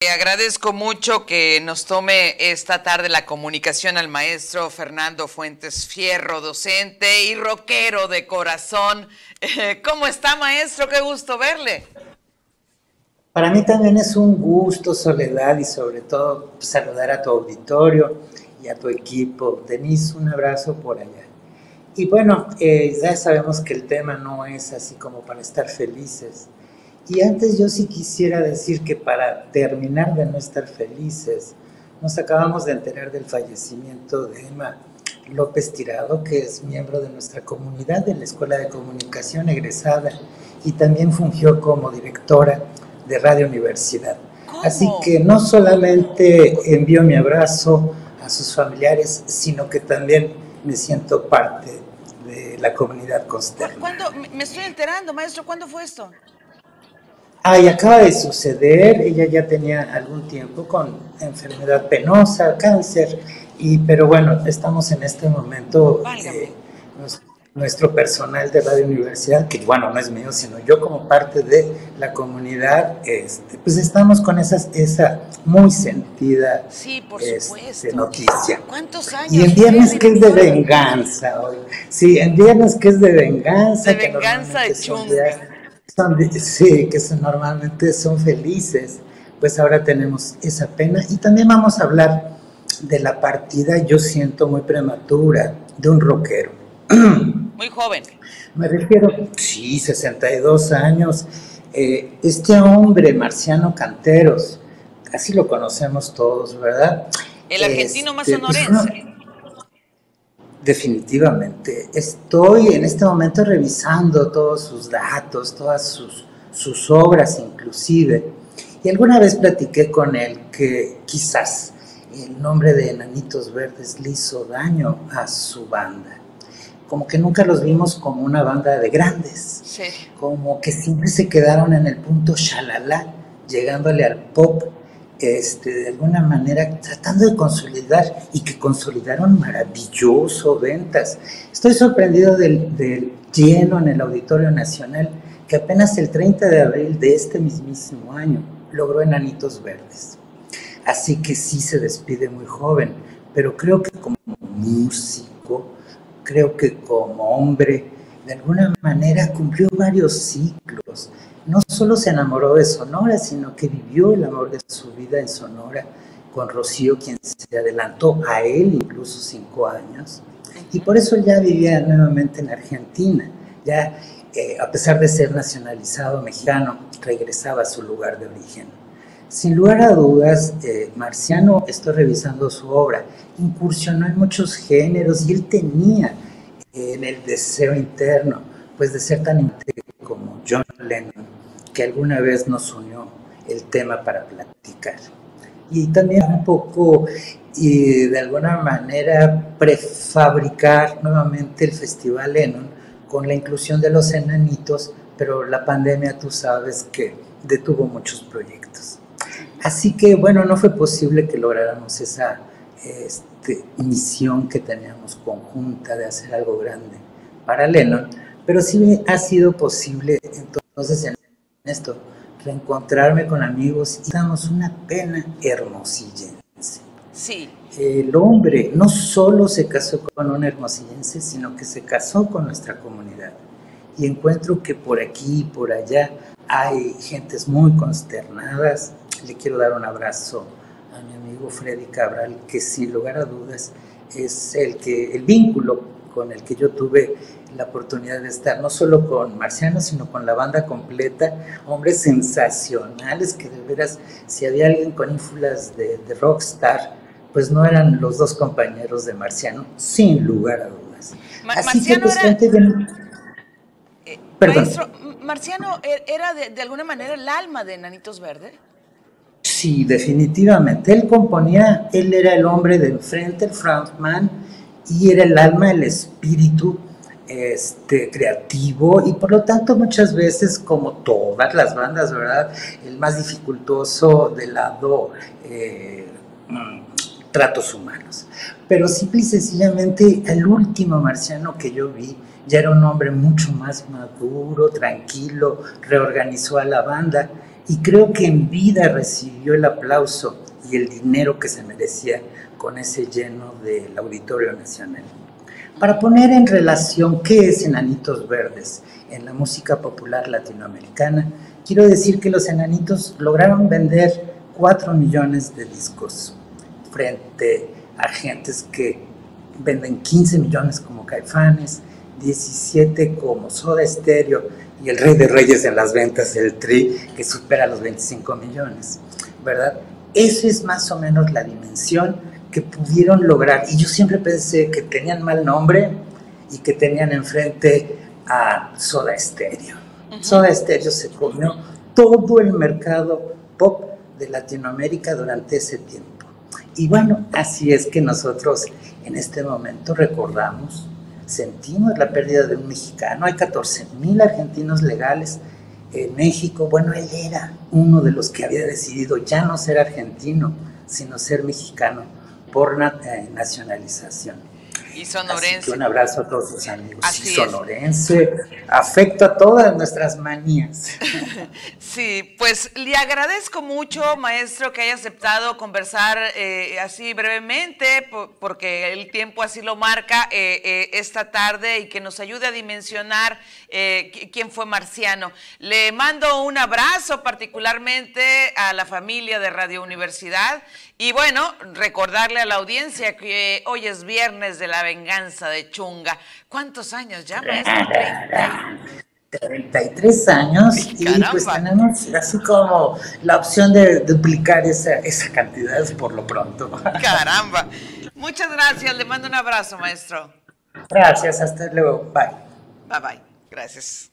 Agradezco mucho que nos tome esta tarde la comunicación al maestro Fernando Fuentes Fierro, docente y rockero de corazón. ¿Cómo está, maestro? Qué gusto verle. Para mí también es un gusto, Soledad, y sobre todo saludar a tu auditorio y a tu equipo. Denise, un abrazo por allá. Y bueno, ya sabemos que el tema no es así como para estar felices. Y antes yo sí quisiera decir que para terminar de no estar felices, nos acabamos de enterar del fallecimiento de Emma López Tirado, que es miembro de nuestra comunidad de la Escuela de Comunicación egresada y también fungió como directora de Radio Universidad. ¿Cómo? Así que no solamente envío mi abrazo a sus familiares, sino que también me siento parte de la comunidad consternada. ¿Cuándo? Me estoy enterando, maestro. ¿Cuándo fue esto? Y acaba de suceder. Ella ya tenía algún tiempo con enfermedad penosa, cáncer, pero bueno, estamos en este momento, nuestro personal de Radio Universidad, que bueno, no es mío, sino yo como parte de la comunidad, pues estamos con esa muy sentida sí, por supuesto. noticia. ¿Cuántos años? Y en viernes que es de venganza hoy. Sí, en viernes que es de venganza. De venganza de chunga. Sí, que normalmente son felices, pues ahora tenemos esa pena. Y también vamos a hablar de la partida, yo siento muy prematura, de un rockero. Muy joven. Me refiero, sí, 62 años. Este hombre, Marciano Canteros, casi lo conocemos todos, ¿verdad? El argentino más sonorense. Definitivamente. Estoy en este momento revisando todos sus datos, todas sus obras inclusive, y alguna vez platiqué con él que quizás el nombre de Enanitos Verdes le hizo daño a su banda. Como que nunca los vimos como una banda de grandes, sí. Como que siempre se quedaron en el punto shalala, llegándole al pop, de alguna manera tratando de consolidar, y que consolidaron maravilloso ventas. Estoy sorprendido del lleno en el Auditorio Nacional, que apenas el 30 de abril de este mismísimo año logró Enanitos Verdes. Así que sí se despide muy joven, pero creo que como músico, creo que como hombre, de alguna manera cumplió varios ciclos. No solo se enamoró de Sonora, sino que vivió el amor de su vida en Sonora con Rocío, quien se adelantó a él incluso 5 años. Y por eso ya vivía nuevamente en Argentina. Ya, a pesar de ser nacionalizado mexicano, regresaba a su lugar de origen. Sin lugar a dudas, Marciano, estoy revisando su obra, incursionó en muchos géneros y él tenía en el deseo interno, pues de ser tan íntegro como John Lennon, que alguna vez nos unió el tema para platicar. Y también un poco, y de alguna manera, prefabricar nuevamente el Festival Lennon con la inclusión de los enanitos, pero la pandemia, tú sabes, que detuvo muchos proyectos. Así que, bueno, no fue posible que lográramos esa misión que teníamos conjunta de hacer algo grande para Lennon, pero sí ha sido posible entonces en esto reencontrarme con amigos y damos una pena hermosillense. Sí. El hombre no solo se casó con un hermosillense, sino que se casó con nuestra comunidad. Y encuentro que por aquí y por allá hay gentes muy consternadas. Le quiero dar un abrazo a mi amigo Freddy Cabral, que sin lugar a dudas es el vínculo con el que yo tuve la oportunidad de estar, no solo con Marciano, sino con la banda completa, hombres sensacionales que de veras, si había alguien con ínfulas de rockstar, pues no eran los dos compañeros de Marciano, sin lugar a dudas. Así Marciano que pues, maestro, Marciano era de alguna manera el alma de Enanitos Verdes. Sí, definitivamente. Él era el hombre de enfrente, el frontman, y era el alma, el espíritu creativo, y por lo tanto muchas veces, como todas las bandas, ¿verdad?, el más dificultoso del lado tratos humanos. Pero simple y sencillamente, el último Marciano que yo vi ya era un hombre mucho más maduro, tranquilo, reorganizó a la banda, y creo que en vida recibió el aplauso y el dinero que se merecía con ese lleno del Auditorio Nacional. Para poner en relación qué es Enanitos Verdes en la música popular latinoamericana, quiero decir que los Enanitos lograron vender 4 millones de discos frente a gentes que venden 15 millones como Caifanes, 17 como Soda Stereo y el rey de reyes en las ventas, el Tri, que supera los 25 millones, ¿verdad? Eso es más o menos la dimensión que pudieron lograr. Y yo siempre pensé que tenían mal nombre y que tenían enfrente a Soda Stereo. Soda Stereo se comió todo el mercado pop de Latinoamérica durante ese tiempo. Y bueno, así es que nosotros en este momento recordamos, sentimos la pérdida de un mexicano. Hay 14,000 argentinos legales en México. Bueno, él era uno de los que había decidido ya no ser argentino, sino ser mexicano por nacionalización. Y sonorense. Así que un abrazo a todos sus amigos. Así y sonorense, afecto a todas nuestras manías. Sí, pues le agradezco mucho, maestro, que haya aceptado conversar así brevemente, porque el tiempo así lo marca esta tarde, y que nos ayude a dimensionar quién fue Marciano. Le mando un abrazo particularmente a la familia de Radio Universidad, y bueno, recordarle a la audiencia que hoy es viernes de la venganza de Chunga. ¿Cuántos años ya, maestro? 33 años. Y pues tenemos así como la opción de duplicar esa cantidad por lo pronto. Caramba. Muchas gracias, le mando un abrazo, maestro. Gracias, hasta luego. Bye. Bye bye. Gracias.